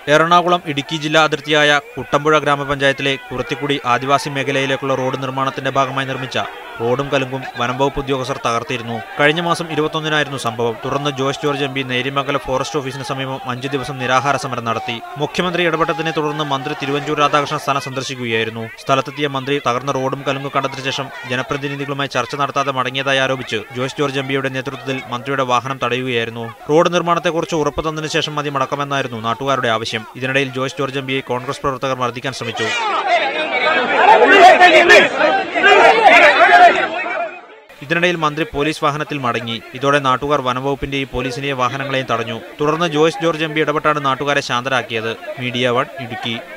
എറണാകുളം ഇടുക്കി ജില്ലാ അതിർത്തിയായ കുട്ടമ്പുഴ ഗ്രാമപഞ്ചായത്തിലെ കുറത്തിക്കുടി ആദിവാസി മേഖലയിലേക്കുള്ള റോഡ് നിർമ്മാണത്തിന്റെ ഭാഗമായി നിർമ്മിച്ച റോഡും കലുങ്കും വനംവകുപ്പ് ഉദ്യോഗസ്ഥർ തകർത്തിരുന്നു. കഴിഞ്ഞ മാസം 21-നായിരുന്നു സംഭവം. തുടർന്ന് Joice George M P Neriamangalam forest ഓഫീസിന് സമീപം 5 ദിവസം നിരാഹാര സമരം നടത്തി. മുഖ്യമന്ത്രി ഇടപെട്ടതിനെ തുടർന്ന് മന്ത്രി തിരുവഞ്ചൂർ രാധാകൃഷ്ണൻ സ്ഥലം സന്ദർശിക്കുകയായിരുന്നു. സ്ഥലത്തെത്തിയ മന്ത്രി തകർന്ന റോഡും കലുങ്കും കണ്ടതിനു ശേഷം ജനപ്രതിനിധികളുമായി ചർച്ച നടത്താതെ മടങ്ങിയതായി ആരോപിച്ച് ജോയ്സ് ജോർജ് എം പിയുടെ നേതൃത്വത്തിൽ മന്ത്രിയുടെ വാഹനം തടയുകയായിരുന്നു. റോഡ് നിർമ്മാണത്തെക്കുറിച്ച് ഉറപ്പ് തന്നതിനു ശേഷം മതി മടക്കമെന്നായിരുന്നു നാട്ടുകാരുടെ ആവശ്യം. ഇതിനിടയിൽ ജോയ്സ് ജോർജ് എം പിയെ കോൺഗ്രസ് പ്രവർത്തകർ മർദ്ദിക്കാൻ ശ്രമിച്ചു. ഇതിനിടയിൽ മന്ത്രി പോലീസ് വാഹനത്തിൽ മടങ്ങി. ഇതോടെ നാട്ടുകാർ വനംവകുപ്പിന്റെയും പോലീസിന്റെയും വാഹനങ്ങളെയും തടഞ്ഞു. തുടർന്ന് ജോയ്സ് ജോർജ് എം പി ഇടപെട്ടാണ് നാട്ടുകാരെ ശാന്തരാക്കിയത്. മീഡിയ 1 ഇടുക്കി.